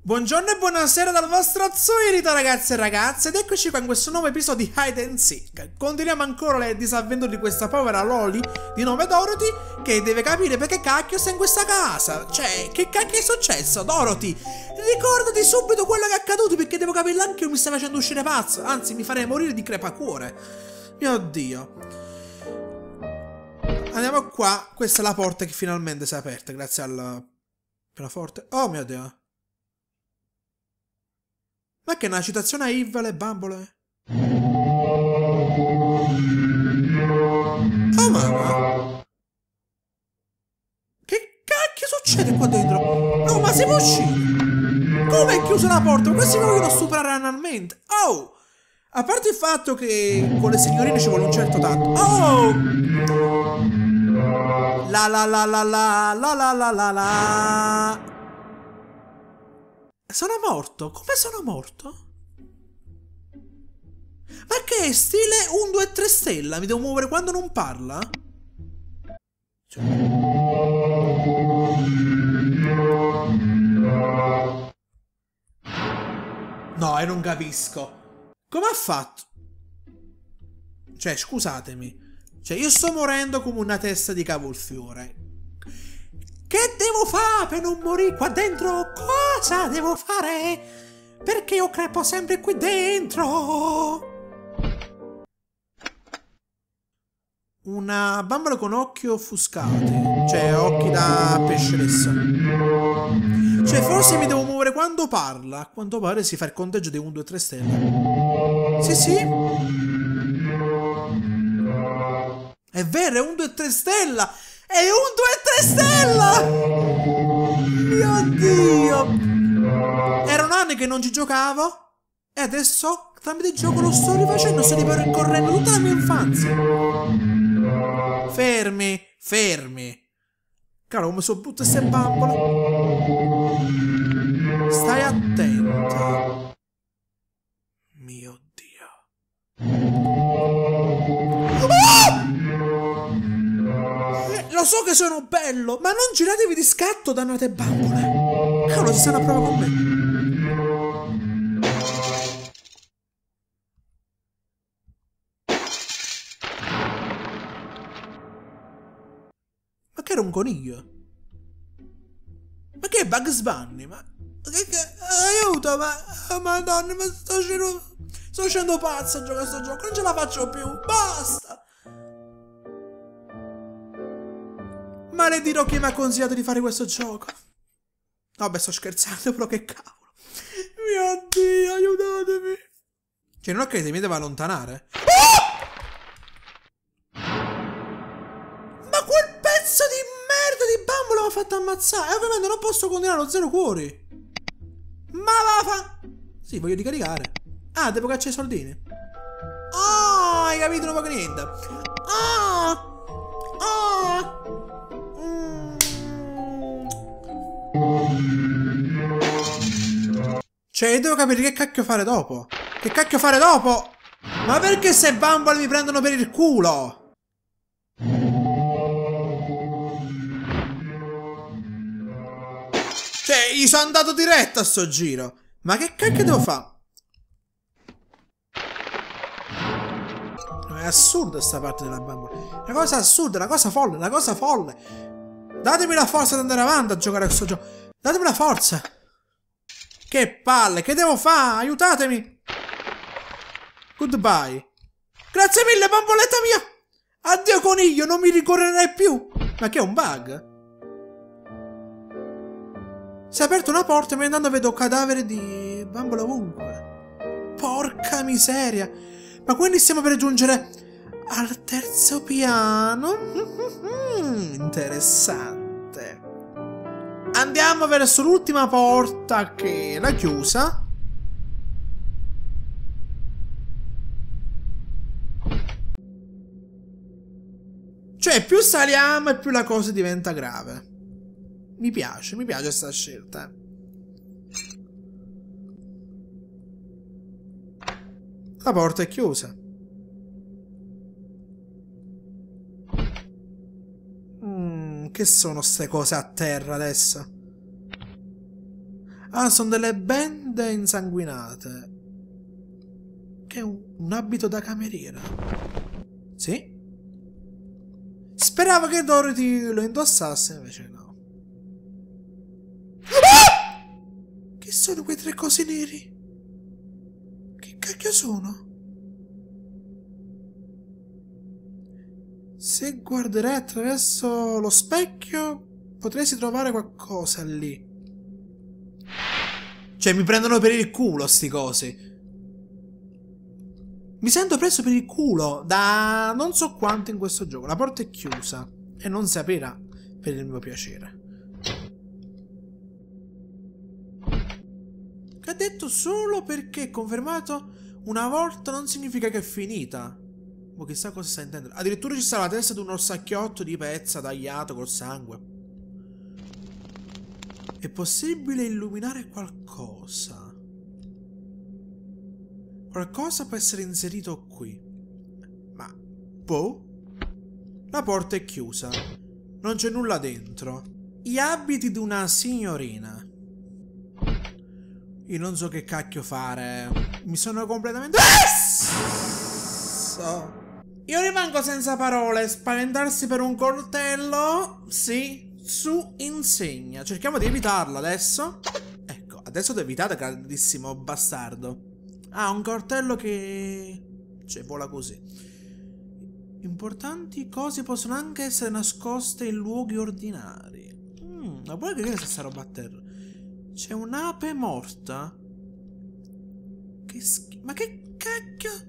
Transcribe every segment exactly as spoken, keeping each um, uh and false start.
Buongiorno e buonasera dal vostro Zoirito, ragazzi e ragazze, ed eccoci qua in questo nuovo episodio di Hide and Seek. Continuiamo ancora le disavventure di questa povera Loli di nome Dorothy, che deve capire perché cacchio sta in questa casa. Cioè, che cacchio è successo, Dorothy? Ricordati subito quello che è accaduto, perché devo capirlo anche io, mi sta facendo uscire pazzo. Anzi, mi farei morire di crepacuore. Mio Dio. Andiamo qua, questa è la porta che finalmente si è aperta, grazie al pianoforte. Oh mio Dio. Ma che è una citazione a Yves le bambole? Oh mamma! Che cacchio succede qua dentro? Oh, ma si può uscire? Come è chiusa la porta? Questi mi vogliono superare analmente. Oh! A parte il fatto che con le signorine ci vuole un certo tatto. Oh! La la la la la la la la la la. Sono morto? Come sono morto? Ma che è stile uno, due, tre stella? Mi devo muovere quando non parla? Cioè... No, io non capisco. Come ha fatto? Cioè, scusatemi. Cioè, io sto morendo come una testa di cavolfiore. Che devo fare per non morire qua dentro? Cosa devo fare? Perché io crepo sempre qui dentro? Una bambola con occhi offuscati. Cioè, occhi da pesce adesso. Cioè, forse mi devo muovere quando parla. A quanto pare si fa il conteggio di uno, due, tre stelle. Sì, sì. È vero, è uno, due, tre stella. È un due, tre stella! Mio Dio! Erano anni che non ci giocavo e adesso tramite il gioco lo sto rifacendo, sto ripercorrendo tutta la mia infanzia. Fermi, fermi. Caro, come sono brutte queste bambole. Stai attento. Mio Dio. Oh! Lo so che sono bello, ma non giratevi di scatto, dannate bambole. Cavolo, si stanno a prova con me. Ma che era un coniglio? Ma che è Bugs Bunny? Ma che, che aiuto, ma oh, madonna, ma sto scendo sto scendo pazzo a giocare a sto gioco, non ce la faccio più, basta. Maledirò chi mi ha consigliato di fare questo gioco. Vabbè, sto scherzando, però che cavolo. Mio Dio, aiutatemi. Cioè, non ho credo, mi deve allontanare. Oh! Ma quel pezzo di merda di bambola mi ha fatto ammazzare. E ovviamente non posso continuare allo zero cuori. Ma va fa... Sì, voglio ricaricare. Ah, devo cacciare i soldini. Oh, hai capito un po' che niente. Oh! Oh! Cioè, devo capire che cacchio fare dopo. Che cacchio fare dopo? Ma perché se bambole mi prendono per il culo? Cioè, gli sono andato diretto a sto giro. Ma che cacchio devo fare? È assurda sta parte della bambola. Una cosa assurda, una cosa folle, una cosa folle. Datemi la forza di andare avanti a giocare a questo gioco. Datemi la forza. Che palle, che devo fare? Aiutatemi. Goodbye. Grazie mille, bamboletta mia. Addio coniglio, non mi ricorrerai più. Ma che è un bug? Si è aperta una porta e mi andando vedo cadavere di bambola ovunque. Porca miseria. Ma quindi stiamo per giungere al terzo piano? Interessante. Andiamo verso l'ultima porta che l'ha chiusa. Cioè, più saliamo e più la cosa diventa grave. Mi piace, mi piace questa scelta. La porta è chiusa. Mm, che sono ste cose a terra adesso? Ah, sono delle bende insanguinate. Che è un, un abito da cameriera. Sì? Speravo che Dorothy lo indossasse, invece no. Ah! Che sono quei tre cosi neri? Che cacchio sono? Se guarderai attraverso lo specchio, potresti trovare qualcosa lì. Cioè, mi prendono per il culo sti cosi. Mi sento preso per il culo da non so quanto in questo gioco. La porta è chiusa e non si aprirà per il mio piacere. Che ha detto solo perché è confermato una volta non significa che è finita. Ma chissà cosa sta intendendo. Addirittura ci sta la testa di un orsacchiotto di pezza tagliato col sangue. È possibile illuminare qualcosa. Qualcosa può essere inserito qui. Ma... boh? La porta è chiusa. Non c'è nulla dentro. Gli abiti di una signorina. Io non so che cacchio fare. Mi sono completamente... so. Io rimango senza parole. Spaventarsi per un coltello? Sì. Su insegna. Cerchiamo di evitarlo adesso. Ecco, adesso ti evitate, grandissimo bastardo. Ah, un coltello che... cioè, vola così. Importanti cose possono anche essere nascoste in luoghi ordinari. Mm, ma poi che è questa roba a terra? C'è un'ape morta? Che schifo. Ma che cacchio?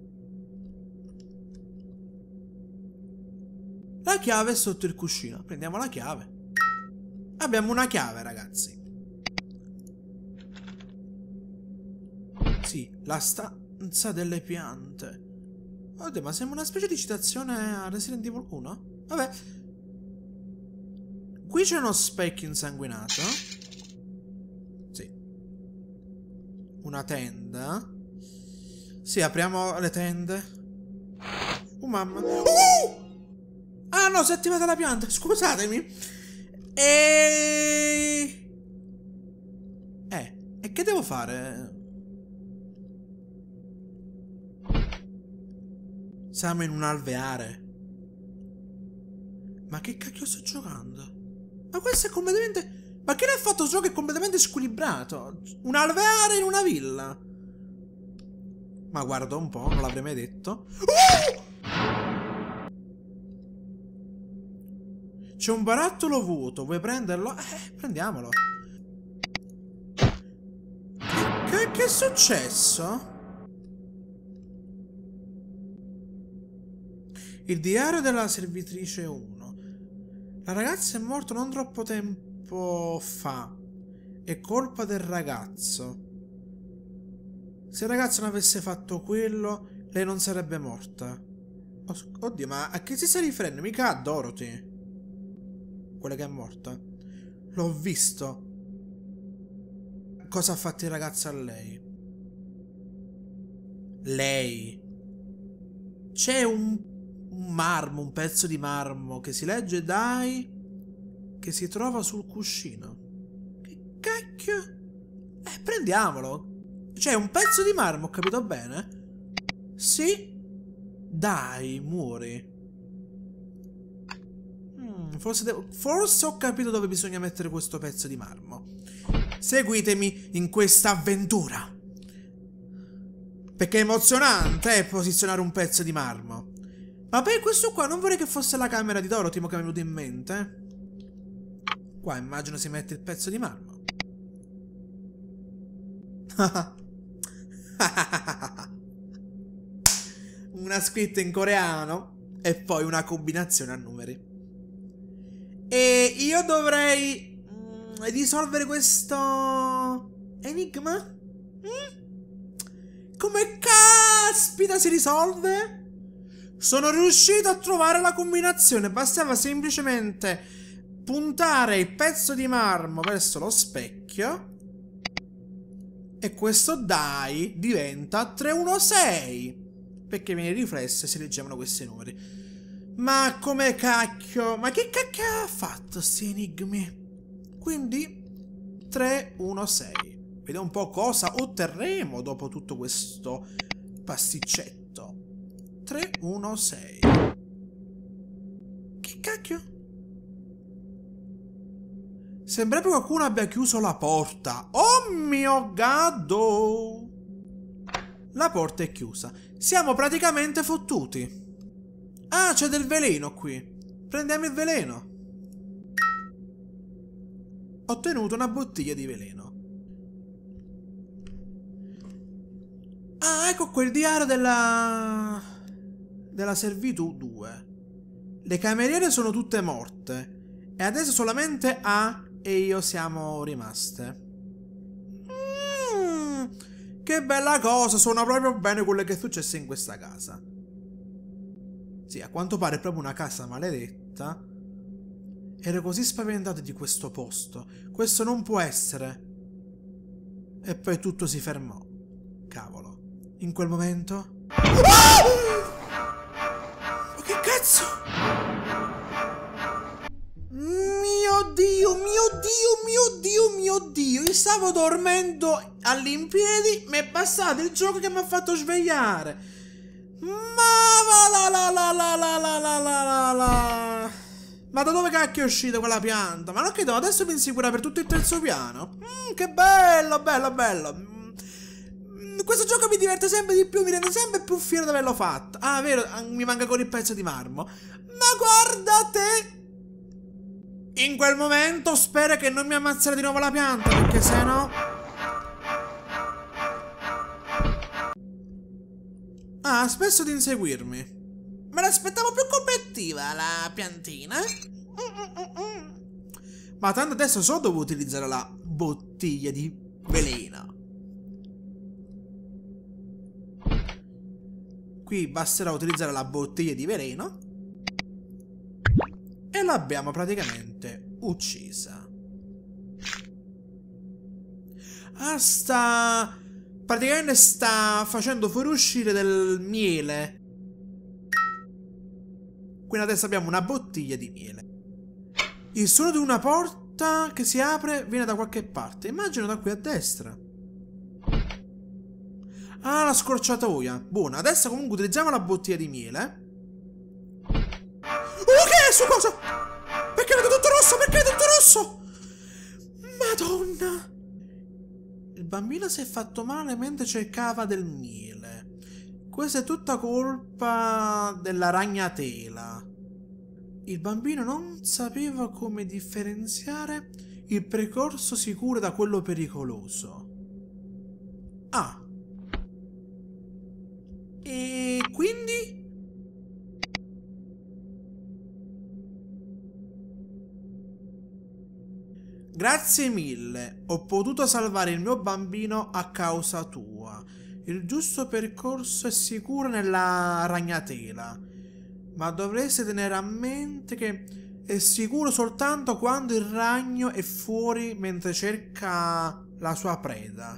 La chiave è sotto il cuscino. Prendiamo la chiave. Abbiamo una chiave, ragazzi. Sì, la stanza delle piante. Oddio, ma sembra una specie di citazione a Resident Evil uno? Vabbè. Qui c'è uno specchio insanguinato. Sì. Una tenda. Sì, apriamo le tende. Oh, mamma. Uh! Ah no, si è attivata la pianta, scusatemi. E... Eh, e che devo fare? Siamo in un alveare. Ma che cacchio sto giocando? Ma questo è completamente... Ma che ne ha fatto questo gioco? È completamente squilibrato. Un alveare in una villa. Ma guarda un po', non l'avrei mai detto. Uh! C'è un barattolo vuoto, vuoi prenderlo? Eh, prendiamolo. Che, che è successo? Il diario della servitrice uno. La ragazza è morta non troppo tempo fa. È colpa del ragazzo. Se il ragazzo non avesse fatto quello, lei non sarebbe morta. Oddio, ma a che si sta riferendo? Mica a Dorothy. Quella che è morta. L'ho visto. Cosa ha fatto il ragazzo a lei? Lei. C'è un, un marmo, un pezzo di marmo che si legge dai, che si trova sul cuscino. Che cacchio? Eh, prendiamolo. C'è un pezzo di marmo, ho capito bene? Sì. Dai, muori. Forse, devo, forse ho capito dove bisogna mettere questo pezzo di marmo. Seguitemi in questa avventura. Perché è emozionante eh, posizionare un pezzo di marmo. Ma per questo qua non vorrei che fosse la camera di Dorothy che mi è venuto in mente. Qua immagino si mette il pezzo di marmo. Una scritta in coreano e poi una combinazione a numeri. E io dovrei mm, risolvere questo enigma? Mm? Come caspita si risolve? Sono riuscito a trovare la combinazione. Bastava semplicemente puntare il pezzo di marmo verso lo specchio e questo die diventa tre uno sei perché viene riflesso e si leggevano questi numeri. Ma come cacchio? Ma che cacchio ha fatto sti enigmi? Quindi tre uno sei. Vediamo un po' cosa otterremo dopo tutto questo pasticcetto. tre uno sei. Che cacchio? Sembra che qualcuno abbia chiuso la porta. Oh mio gado! La porta è chiusa. Siamo praticamente fottuti. Ah, c'è del veleno qui. Prendiamo il veleno. Ho ottenuto una bottiglia di veleno. Ah, ecco quel diario della... della servitù due. Le cameriere sono tutte morte. E adesso solamente A e io siamo rimaste. Mm, che bella cosa, suona proprio bene quello che è successo in questa casa. Sì, a quanto pare è proprio una casa maledetta. Ero così spaventato di questo posto. Questo non può essere. E poi tutto si fermò. Cavolo. In quel momento... Ah! Ma che cazzo? Mio Dio, mio Dio, mio Dio, mio Dio. Io stavo dormendo all'impiedi. Mi è passato il gioco che mi ha fatto svegliare. Ma va la la la la la la la la la. Ma da dove cacchio è uscita quella pianta? Ma non credo, adesso mi insicura per tutto il terzo piano. Mm, che bello, bello, bello. Mm, questo gioco mi diverte sempre di più, mi rende sempre più fiero di averlo fatto. Ah, vero, mi manca ancora il pezzo di marmo. Ma guardate! In quel momento spero che non mi ammazzerà di nuovo la pianta, perché sennò... Ah, ha smesso di inseguirmi. Me l'aspettavo più combattiva la piantina. Ma tanto adesso so dove utilizzare la bottiglia di veleno. Qui basterà utilizzare la bottiglia di veleno. E l'abbiamo praticamente uccisa. Ah, sta... praticamente sta facendo fuoriuscire del miele. Quindi adesso abbiamo una bottiglia di miele. Il suono di una porta che si apre viene da qualche parte. Immagino da qui a destra. Ah, la scorciatoia. Buona, adesso comunque utilizziamo la bottiglia di miele. Oh, che è su cosa? Perché vedo tutto rosso? Perché è tutto rosso? Madonna. Il bambino si è fatto male mentre cercava del miele. Questa è tutta colpa della ragnatela. Il bambino non sapeva come differenziare il percorso sicuro da quello pericoloso. Ah. E quindi? Grazie mille, ho potuto salvare il mio bambino a causa tua. Il giusto percorso è sicuro nella ragnatela, ma dovreste tenere a mente che è sicuro soltanto quando il ragno è fuori mentre cerca la sua preda.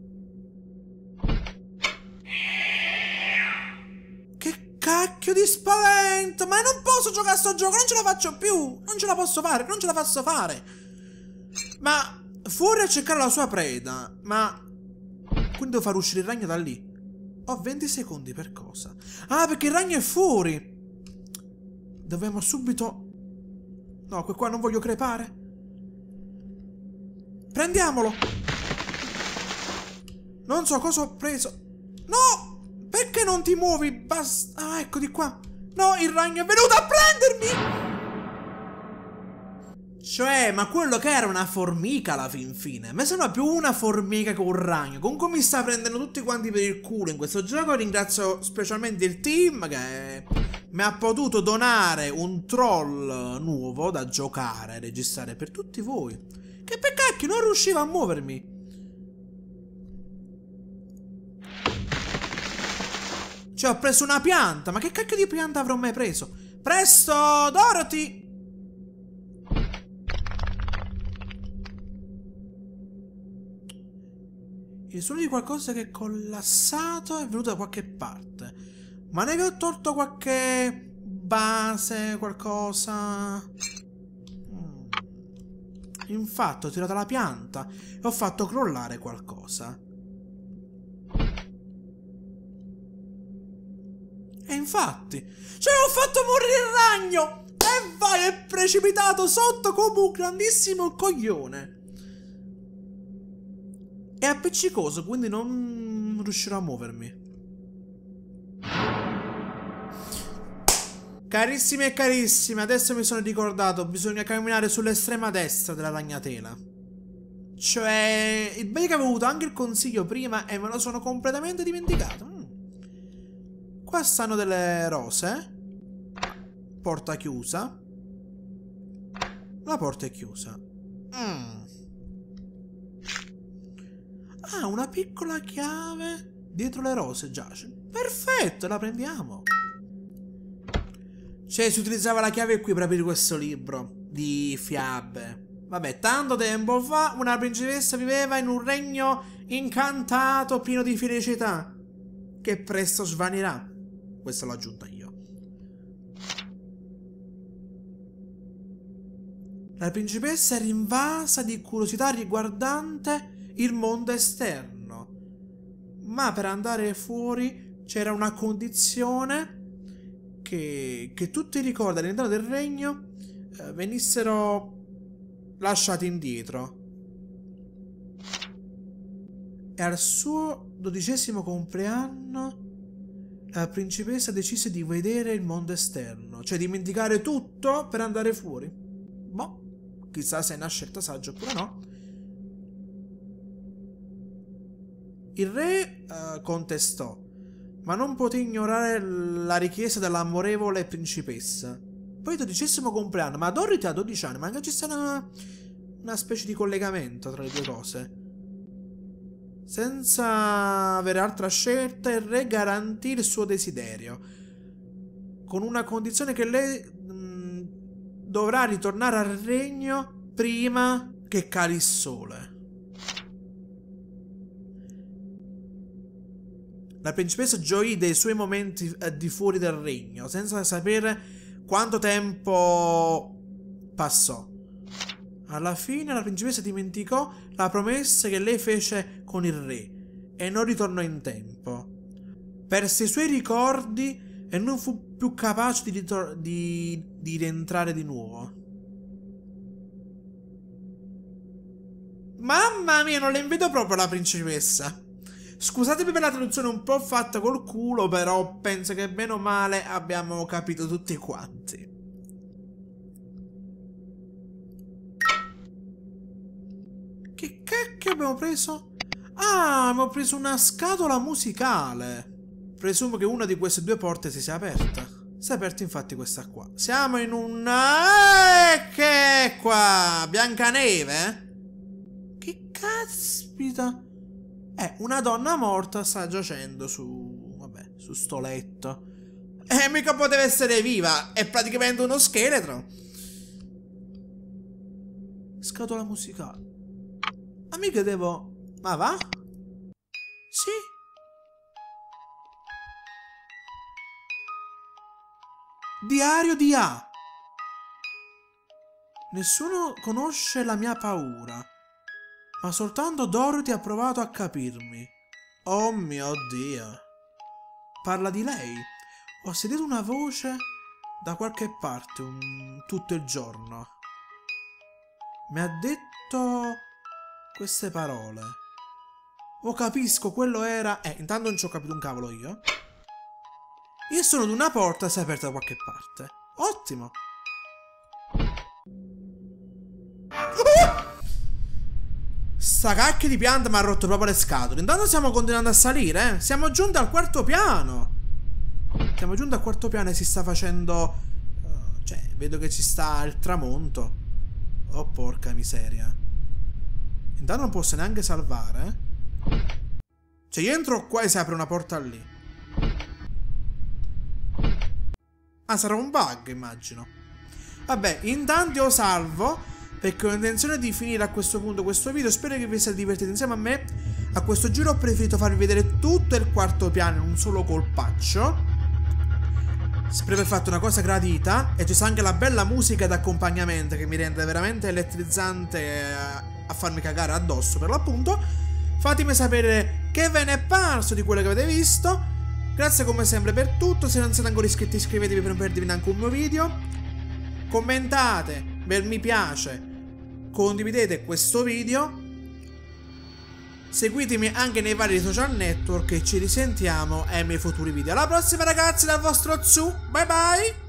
Che cacchio di spavento! Ma non posso giocare a sto gioco, non ce la faccio più! Non ce la posso fare, non ce la posso fare! Ma fuori a cercare la sua preda, ma... quindi devo far uscire il ragno da lì. Ho venti secondi per cosa? Ah, perché il ragno è fuori. Dobbiamo subito... no, qua non voglio crepare. Prendiamolo. Non so cosa ho preso. No! Perché non ti muovi? Basta... ah, ecco di qua. No, il ragno è venuto a prendermi! Cioè, ma quello che era una formica alla fin fine. Ma sembra più una formica che un ragno. Comunque mi sta prendendo tutti quanti per il culo in questo gioco. Ringrazio specialmente il team che mi ha potuto donare un troll nuovo da giocare e registrare per tutti voi. Che per cacchio non riuscivo a muovermi. Cioè, ho preso una pianta. Ma che cacchio di pianta avrò mai preso? Presto, Dorothy! Il suono di qualcosa che è collassato è venuto da qualche parte. Ma ne ho tolto qualche base, qualcosa... Mm. Infatti ho tirato la pianta e ho fatto crollare qualcosa. E infatti, cioè ho fatto morire il ragno! E vai, è precipitato sotto come un grandissimo coglione. È appiccicoso, quindi non riuscirò a muovermi. Carissimi e carissime, adesso mi sono ricordato, bisogna camminare sull'estrema destra della ragnatela. Cioè, il bene che avevo avuto anche il consiglio prima e me lo sono completamente dimenticato. Mm. Qua stanno delle rose. Porta chiusa. La porta è chiusa. Mm. Ah, una piccola chiave dietro le rose giace. Perfetto, la prendiamo. Cioè, si utilizzava la chiave qui per aprire questo libro di fiabe. Vabbè, tanto tempo fa una principessa viveva in un regno incantato pieno di felicità, che presto svanirà. Questa l'ho aggiunta io. La principessa era invasa di curiosità riguardante il mondo esterno, ma per andare fuori c'era una condizione: che, che tutti i ricordi all'interno del regno eh, venissero lasciati indietro. E al suo dodicesimo compleanno la principessa decise di vedere il mondo esterno, cioè dimenticare tutto per andare fuori. Boh, chissà se è una scelta saggia oppure no. Il re uh, contestò, ma non poté ignorare la richiesta dell'amorevole principessa. Poi il dodicesimo compleanno, ma Dorothy ha dodici anni, magari ci sta una, una specie di collegamento tra le due cose. Senza avere altra scelta, il re garantì il suo desiderio, con una condizione: che lei mh, dovrà ritornare al regno prima che cali il sole. La principessa gioì dei suoi momenti eh, di fuori del regno, senza sapere quanto tempo passò. Alla fine la principessa dimenticò la promessa che lei fece con il re e non ritornò in tempo. Perse i suoi ricordi e non fu più capace di, di, di rientrare di nuovo. Mamma mia, non le invidio proprio la principessa. Scusatemi per la traduzione un po' fatta col culo, però penso che bene o male abbiamo capito tutti quanti. Che cacchio abbiamo preso? Ah, abbiamo preso una scatola musicale. Presumo che una di queste due porte si sia aperta. Si è aperta infatti questa qua. Siamo in una... Eh, che è qua? Biancaneve? Che caspita? Eh, una donna morta sta giacendo su... vabbè, su sto letto. Eh, mica poteva essere viva. È praticamente uno scheletro. Scatola musicale. Ma mica devo... Ma va? Sì. Diario di A. Nessuno conosce la mia paura, ma soltanto Dorothy ha provato a capirmi. Oh mio Dio. Parla di lei. Ho sentito una voce da qualche parte un... tutto il giorno. Mi ha detto queste parole. Oh, capisco, quello era... Eh, intanto non ci ho capito un cavolo io. Il suono di una porta si è aperta da qualche parte. Ottimo. Sta cacchio di pianta mi ha rotto proprio le scatole. Intanto stiamo continuando a salire, eh. Siamo giunti al quarto piano. Siamo giunti al quarto piano e si sta facendo... Uh, cioè, vedo che ci sta il tramonto. Oh, porca miseria. Intanto non posso neanche salvare, eh. Cioè, io entro qua e si apre una porta lì. Ah, sarà un bug, immagino. Vabbè, intanto io salvo, perché ho intenzione di finire a questo punto questo video. Spero che vi siate divertiti insieme a me. A questo giro ho preferito farvi vedere tutto il quarto piano in un solo colpaccio. Spero aver fatto una cosa gradita. E ci sta anche la bella musica d'accompagnamento che mi rende veramente elettrizzante a farmi cagare addosso per l'appunto. Fatemi sapere che ve ne è parso di quello che avete visto. Grazie come sempre per tutto. Se non siete ancora iscritti iscrivetevi per non perdervi neanche un mio video. Commentate, bel mi piace, condividete questo video. Seguitemi anche nei vari social network e ci risentiamo ai miei futuri video. Alla prossima ragazzi dal vostro Zu. Bye bye.